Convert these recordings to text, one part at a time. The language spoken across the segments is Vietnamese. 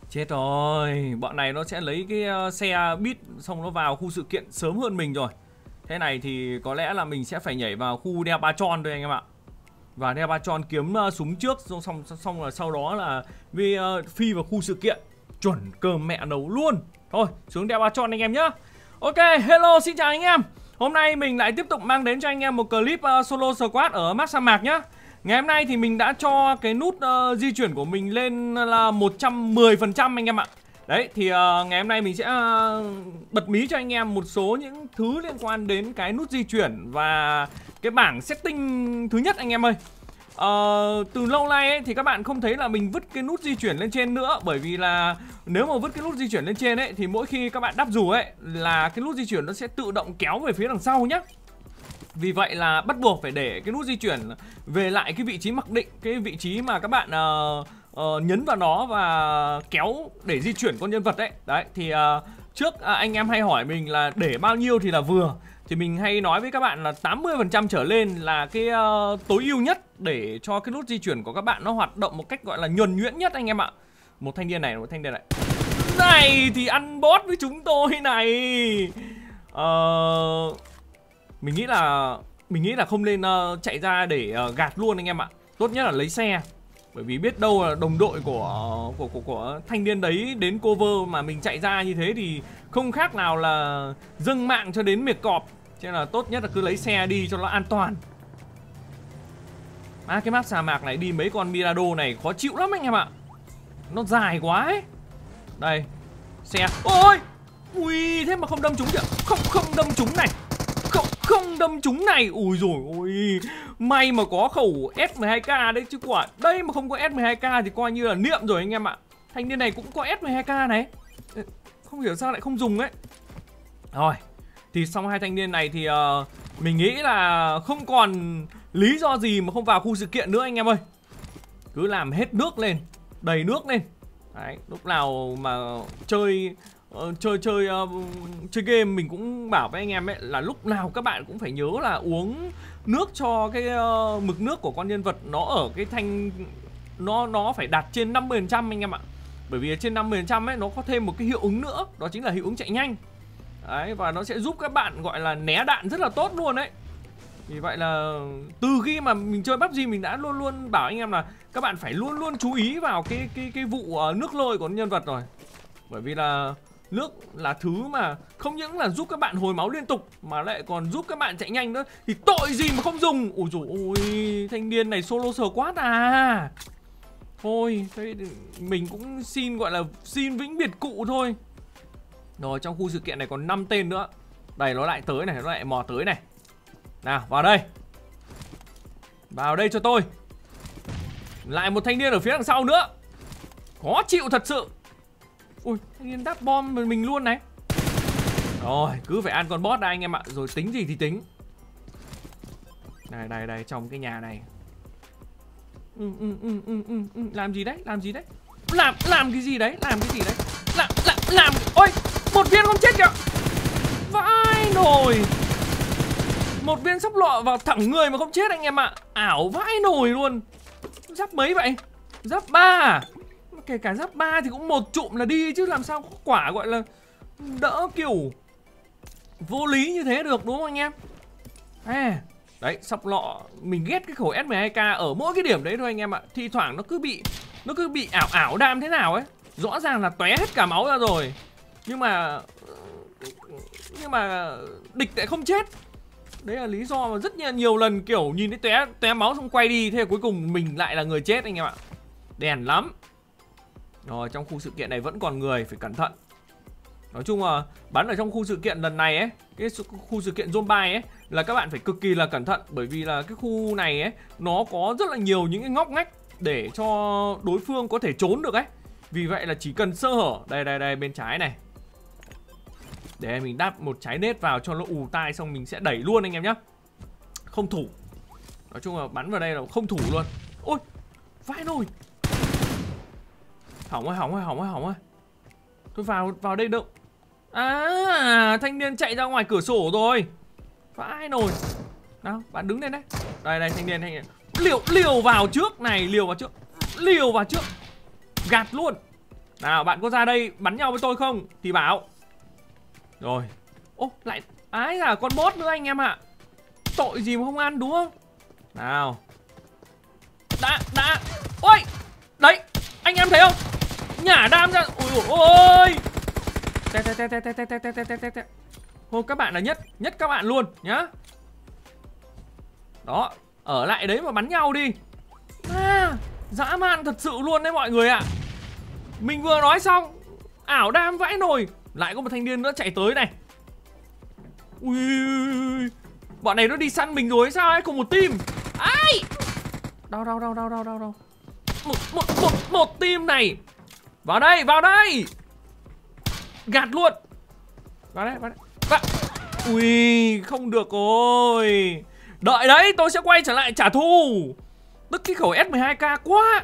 Chết rồi, bọn này nó sẽ lấy cái xe buýt xong nó vào khu sự kiện sớm hơn mình rồi. Thế này thì có lẽ là mình sẽ phải nhảy vào khu đeo ba tròn thôi anh em ạ. Và đeo ba tròn kiếm súng trước, xong là sau đó là phi vào khu sự kiện. Chuẩn cơm mẹ nấu luôn. Thôi, xuống đeo ba tròn anh em nhá. Ok, hello, xin chào anh em. Hôm nay mình lại tiếp tục mang đến cho anh em một clip solo squad ở map sa mạc nhá. Ngày hôm nay thì mình đã cho cái nút di chuyển của mình lên là 110% anh em ạ. Đấy thì ngày hôm nay mình sẽ bật mí cho anh em một số những thứ liên quan đến cái nút di chuyển và cái bảng setting thứ nhất anh em ơi. Từ lâu nay ấy, thì các bạn không thấy là mình vứt cái nút di chuyển lên trên nữa. Bởi vì là nếu mà vứt cái nút di chuyển lên trên ấy thì mỗi khi các bạn đắp dù ấy là cái nút di chuyển nó sẽ tự động kéo về phía đằng sau nhá. Vì vậy là bắt buộc phải để cái nút di chuyển về lại cái vị trí mặc định, cái vị trí mà các bạn nhấn vào nó và kéo để di chuyển con nhân vật đấy. Đấy thì trước anh em hay hỏi mình là để bao nhiêu thì là vừa. Thì mình hay nói với các bạn là 80% trở lên là cái tối ưu nhất để cho cái nút di chuyển của các bạn nó hoạt động một cách gọi là nhuần nhuyễn nhất anh em ạ. Một thanh niên này, một thanh niên này. Này thì ăn bot với chúng tôi này. Mình nghĩ là không nên chạy ra để gạt luôn anh em ạ. Tốt nhất là lấy xe. Bởi vì biết đâu là đồng đội của thanh niên đấy đến cover mà mình chạy ra như thế thì không khác nào là dâng mạng cho đến miệt cọp. Cho nên là tốt nhất là cứ lấy xe đi cho nó an toàn. Cái map sa mạc này đi mấy con Mirado này khó chịu lắm anh em ạ. Nó dài quá ấy. Đây. Xe. Ôi. Ui, thế mà không đâm trúng kìa. Không đâm trúng này. Không đâm trúng này. Ui dồi ôi. May mà có khẩu S12K đấy chứ quả. Đây mà không có S12K thì coi như là niệm rồi anh em ạ. Thanh niên này cũng có S12K này. Không hiểu sao lại không dùng ấy. Rồi. Thì xong hai thanh niên này thì mình nghĩ là không còn lý do gì mà không vào khu sự kiện nữa anh em ơi. Cứ làm hết nước lên, đầy nước lên. Đấy, lúc nào mà chơi game mình cũng bảo với anh em ấy là lúc nào các bạn cũng phải nhớ là uống nước cho cái mực nước của con nhân vật nó ở cái thanh nó phải đạt trên 50% anh em ạ. Bởi vì trên 50% ấy nó có thêm một cái hiệu ứng nữa, đó chính là hiệu ứng chạy nhanh. Đấy, và nó sẽ giúp các bạn gọi là né đạn rất là tốt luôn đấy. Vì vậy là từ khi mà mình chơi PUBG mình đã luôn luôn bảo anh em là các bạn phải luôn luôn chú ý vào cái vụ nước lôi của nhân vật rồi. Bởi vì là nước là thứ mà không những là giúp các bạn hồi máu liên tục mà lại còn giúp các bạn chạy nhanh nữa. Thì tội gì mà không dùng. Ôi dồi ôi, thanh niên này solo squad à. Thôi, thế mình cũng xin gọi là xin vĩnh biệt cụ thôi. Rồi trong khu sự kiện này còn 5 tên nữa. Đây nó lại tới này, nó lại mò tới này. Nào vào đây. Vào đây cho tôi. Lại một thanh niên ở phía đằng sau nữa. Khó chịu thật sự. Ui, thanh niên đáp bom mình luôn này. Rồi, cứ phải ăn con boss đây anh em ạ. Rồi tính gì thì tính. Đây, trong cái nhà này. Làm gì đấy, làm gì đấy. Làm cái gì đấy, làm cái gì đấy. Làm, ôi, một viên không chết kìa. Vãi nồi. Một viên sắp lọ vào thẳng người mà không chết anh em ạ. Ảo vãi nồi luôn. Giáp mấy vậy? Giáp 3 à? Kể cả giáp 3 thì cũng một chụm là đi chứ làm sao có quả gọi là đỡ kiểu vô lý như thế được đúng không anh em? Đấy, sắp lọ mình ghét cái khẩu S12K ở mỗi cái điểm đấy thôi anh em ạ. Thi thoảng nó cứ bị ảo đam thế nào ấy. Rõ ràng là tóe hết cả máu ra rồi. Nhưng mà địch lại không chết. Đấy là lý do mà rất nhiều lần kiểu nhìn thấy tóe máu xong quay đi. Thế cuối cùng mình lại là người chết anh em ạ. Đèn lắm. Rồi trong khu sự kiện này vẫn còn người, phải cẩn thận. Nói chung là bắn ở trong khu sự kiện lần này ấy, cái khu sự kiện Zombie ấy là các bạn phải cực kỳ là cẩn thận. Bởi vì là cái khu này ấy nó có rất là nhiều những cái ngóc ngách để cho đối phương có thể trốn được ấy. Vì vậy là chỉ cần sơ hở. Đây bên trái này. Để mình đắp một trái nết vào cho nó ù tai xong mình sẽ đẩy luôn anh em nhé. Không thủ. Nói chung là bắn vào đây là không thủ luôn. Ôi, vãi nồi. Hỏng ơi. Tôi vào đây đâu. Thanh niên chạy ra ngoài cửa sổ rồi. Vãi nồi. Nào, bạn đứng lên đấy. Đây, thanh niên. Liều vào trước này, liều vào trước. Gạt luôn. Nào bạn có ra đây bắn nhau với tôi không thì bảo. Rồi. Ô lại ái là con boss nữa anh em ạ. Tội gì mà không ăn đúng không? Nào. Đã. Ôi. Đấy. Anh em thấy không? Nhả đam ra. Ôi ôi. Thôi các bạn là nhất các bạn luôn nhá. Đó. Ở lại đấy mà bắn nhau đi. Dã man thật sự luôn đấy mọi người ạ. Mình vừa nói xong ảo đam vãi nồi. Lại có một thanh niên nữa chạy tới này. Ui. Bọn này nó đi săn mình rồi sao ấy. Cùng một team. Ai. Đau. Một team này. Vào đây. Gạt luôn. Vào đây. Ui. Không được rồi. Đợi đấy tôi sẽ quay trở lại trả thù. Tức cái khẩu S12K quá.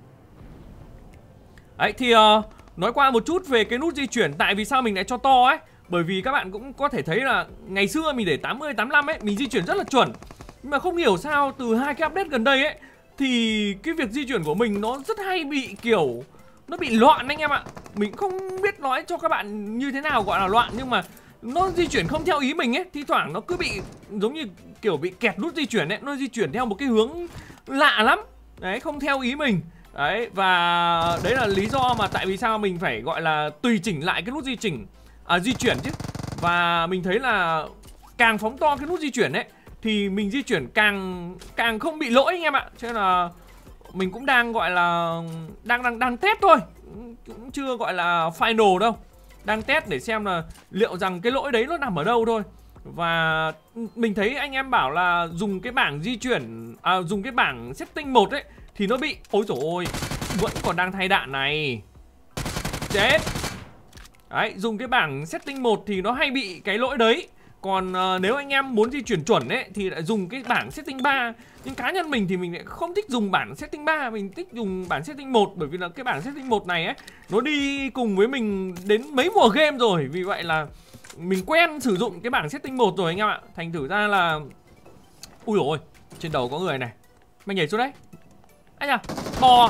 Đấy thì nói qua một chút về cái nút di chuyển. Tại vì sao mình lại cho to ấy. Bởi vì các bạn cũng có thể thấy là ngày xưa mình để 80, 85 ấy, mình di chuyển rất là chuẩn. Nhưng mà không hiểu sao từ 2 cái update gần đây ấy thì cái việc di chuyển của mình nó rất hay bị kiểu nó bị loạn anh em ạ. Mình không biết nói cho các bạn như thế nào gọi là loạn. Nhưng mà nó di chuyển không theo ý mình ấy. Thi thoảng nó cứ bị giống như kiểu bị kẹt nút di chuyển ấy. Nó di chuyển theo một cái hướng lạ lắm. Đấy, không theo ý mình. Đấy, và đấy là lý do mà tại vì sao mình phải gọi là tùy chỉnh lại cái nút di chuyển chứ. Và mình thấy là càng phóng to cái nút di chuyển ấy thì mình di chuyển càng không bị lỗi anh em ạ. Cho nên là mình cũng đang gọi là đang test thôi, cũng chưa gọi là final đâu. Đang test để xem là liệu rằng cái lỗi đấy nó nằm ở đâu thôi. Và mình thấy anh em bảo là dùng cái bảng di chuyển dùng cái bảng setting 1 ấy thì nó bị ôi dồi ôi, vẫn còn đang thay đạn này. Chết. Đấy, dùng cái bảng setting 1 thì nó hay bị cái lỗi đấy. Còn nếu anh em muốn di chuyển chuẩn ấy thì lại dùng cái bảng setting 3. Nhưng cá nhân mình thì mình lại không thích dùng bảng setting 3, mình thích dùng bảng setting 1. Bởi vì là cái bảng setting 1 này ấy nó đi cùng với mình đến mấy mùa game rồi. Vì vậy là mình quen sử dụng cái bảng setting 1 rồi anh em ạ. Thành thử ra là ui dồi ôi, trên đầu có người này. Mày nhảy xuống đấy. Anh à, bò.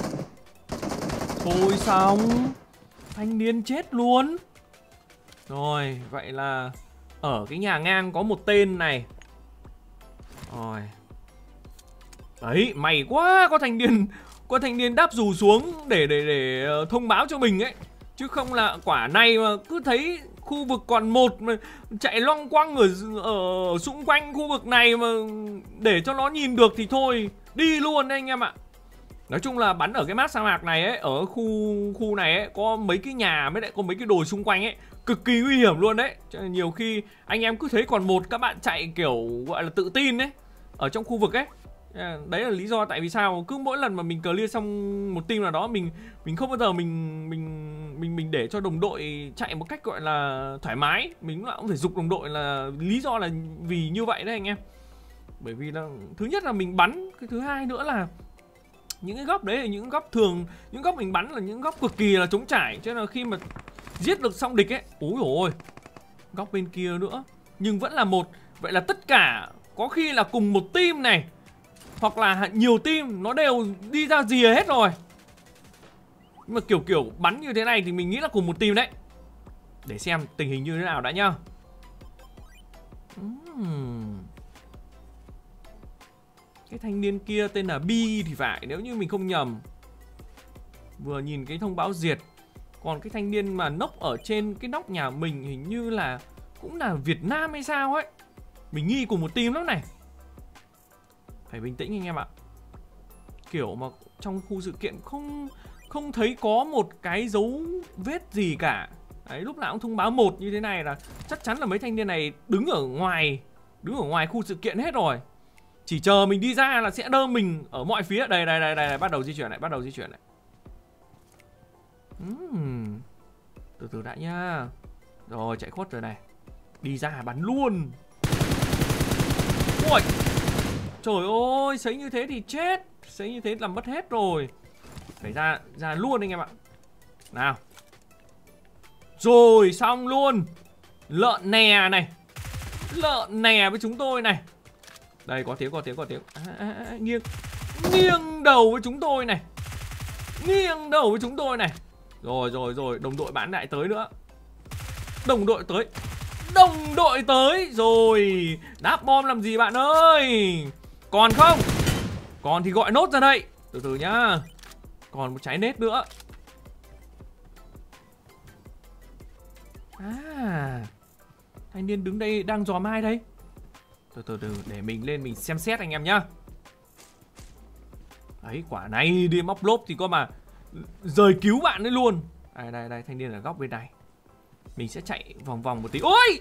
Thôi xong. Thanh niên chết luôn. Rồi, vậy là ở cái nhà ngang có một tên này. Rồi. Đấy, may quá có thanh niên đáp dù xuống để thông báo cho mình ấy. Chứ không là quả này mà cứ thấy khu vực còn một mà chạy loong quăng ở xung quanh khu vực này mà để cho nó nhìn được thì thôi, đi luôn đấy anh em ạ. Nói chung là bắn ở cái map sa mạc này ấy, ở khu này ấy có mấy cái nhà mới lại có mấy cái đồi xung quanh ấy, cực kỳ nguy hiểm luôn đấy. Cho nên nhiều khi anh em cứ thấy còn một các bạn chạy kiểu gọi là tự tin đấy ở trong khu vực ấy. Đấy là lý do tại vì sao cứ mỗi lần mà mình clear xong một team nào đó mình không bao giờ mình để cho đồng đội chạy một cách gọi là thoải mái. Mình cũng phải giục đồng đội, là lý do là vì như vậy đấy anh em. Bởi vì là thứ nhất là mình bắn, cái thứ hai nữa là những cái góc đấy là những góc thường, những góc mình bắn là những góc cực kỳ là trống trải. Cho nên là khi mà giết được xong địch ấy, úi dồi ôi, góc bên kia nữa nhưng vẫn là một. Vậy là tất cả có khi là cùng một team này, hoặc là nhiều team nó đều đi ra rìa hết rồi. Nhưng mà kiểu bắn như thế này thì mình nghĩ là cùng một team đấy. Để xem tình hình như thế nào đã nhá. Cái thanh niên kia tên là Bi thì phải, nếu như mình không nhầm. Vừa nhìn cái thông báo diệt. Còn cái thanh niên mà nóc ở trên cái nóc nhà mình hình như là cũng là Việt Nam hay sao ấy. Mình nghi cùng một team lắm này. Phải bình tĩnh anh em ạ. Kiểu mà trong khu sự kiện không thấy có một cái dấu vết gì cả. Đấy, lúc nào cũng thông báo một như thế này là chắc chắn là mấy thanh niên này đứng ở ngoài khu sự kiện hết rồi. Chỉ chờ mình đi ra là sẽ đơ mình ở mọi phía. Đây, bắt đầu di chuyển lại, Từ từ đã nha. Rồi, chạy khuất rồi này. Đi ra bắn luôn. Ui, trời ơi, sấy như thế thì chết. Sấy như thế làm mất hết rồi. Phải ra luôn anh em ạ. Nào. Rồi, xong luôn. Lợn nè này. Lợn nè với chúng tôi này. Đây, có tiếng. Nghiêng đầu với chúng tôi này. Rồi, đồng đội bán lại tới nữa. Đồng đội tới rồi. Đáp bom làm gì bạn ơi? Còn không? Còn thì gọi nốt ra đây. Từ từ nhá. Còn một trái nết nữa. Thanh niên đứng đây đang dò mai đây. Từ để mình lên mình xem xét anh em nhá. Đấy, quả này đi móc lốp thì có mà rời cứu bạn ấy luôn. Đây, thanh niên ở góc bên này. Mình sẽ chạy vòng vòng một tí. Ôi!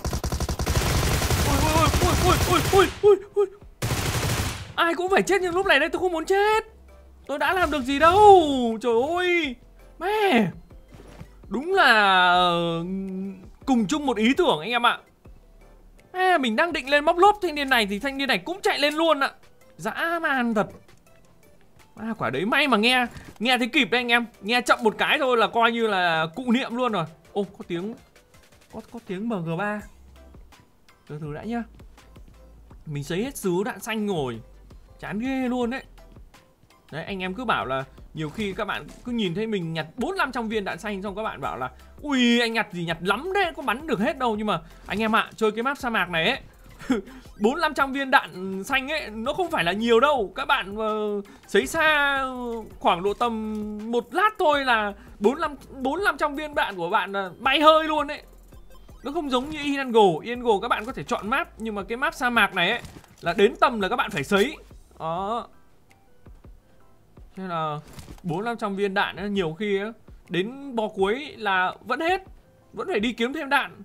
Ôi! Ai cũng phải chết nhưng lúc này đây tôi không muốn chết. Tôi đã làm được gì đâu. Trời ơi. Mẹ. Đúng là cùng chung một ý tưởng anh em ạ. Mình đang định lên móc lốp thanh niên này thì thanh niên này cũng chạy lên luôn ạ. Dã man thật. Quả đấy may mà nghe thấy kịp đấy anh em. Nghe chậm một cái thôi là coi như là cụ niệm luôn rồi. Ô, có tiếng có tiếng MG3. Từ từ đã nhá. Mình sấy hết sứ đạn xanh rồi. Chán ghê luôn đấy. Đấy, anh em cứ bảo là nhiều khi các bạn cứ nhìn thấy mình nhặt 400-500 viên đạn xanh, xong các bạn bảo là ui anh nhặt gì nhặt lắm đấy, có bắn được hết đâu. Nhưng mà anh em ạ, chơi cái map sa mạc này ấy 400-500 viên đạn xanh ấy nó không phải là nhiều đâu. Các bạn sấy xa khoảng độ tầm 1 lát thôi là 400-500 viên đạn của bạn là bay hơi luôn đấy. Nó không giống như Inango các bạn có thể chọn map, nhưng mà cái map sa mạc này ấy là đến tầm là các bạn phải sấy. Đó. Thế là 400-500 viên đạn ấy, nhiều khi ấy, đến bò cuối là vẫn hết, vẫn phải đi kiếm thêm đạn.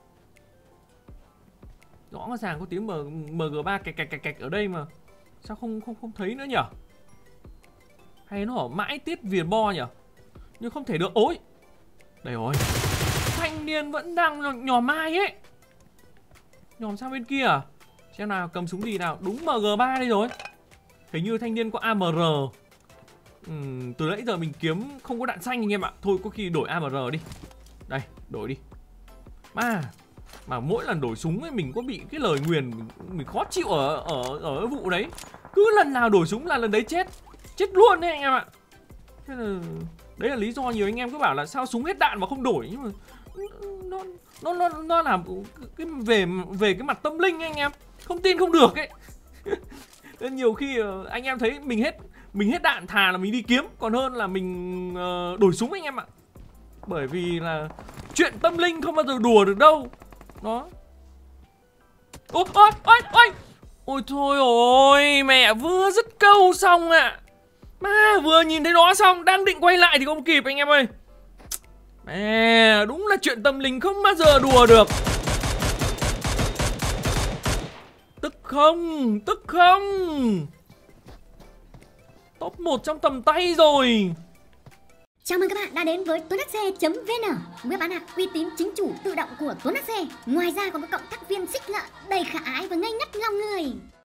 Rõ ràng có tiếng MG3 kẹt ở đây mà sao không thấy nữa nhở? Hay nó ở mãi tiết viền bo nhở? Nhưng không thể được. Ôi, đây rồi. Thanh niên vẫn đang nhòm mai ấy. Nhòm sang bên kia à? Xem nào, cầm súng gì nào. Đúng MG3 đây rồi. Hình như thanh niên có AMR. Từ nãy giờ mình kiếm không có đạn xanh anh em ạ. Thôi có khi đổi AMR đi. Đây, đổi đi. Mà mỗi lần đổi súng ấy mình có bị cái lời nguyền mình khó chịu ở cái vụ đấy. Cứ lần nào đổi súng là lần đấy chết luôn đấy anh em ạ. Thế là đấy là lý do nhiều anh em cứ bảo là sao súng hết đạn mà không đổi, nhưng mà nó là cái về cái mặt tâm linh ấy, anh em không tin không được ấy. Nên nhiều khi anh em thấy mình hết đạn thà là mình đi kiếm còn hơn là mình đổi súng anh em ạ. Bởi vì là chuyện tâm linh không bao giờ đùa được đâu. Đó. Ôi thôi ôi, mẹ vừa dứt câu xong ạ. Mà vừa nhìn thấy nó xong đang định quay lại thì không kịp anh em ơi. Mẹ, đúng là chuyện tâm linh không bao giờ đùa được. Tức không? Top 1 trong tầm tay rồi. Chào mừng các bạn đã đến với tuấn.xe.vn, web bán hàng uy tín chính chủ tự động của Tuấn.xe. Ngoài ra còn có cộng tác viên xích lợi đầy khả ái và ngây ngất lòng người.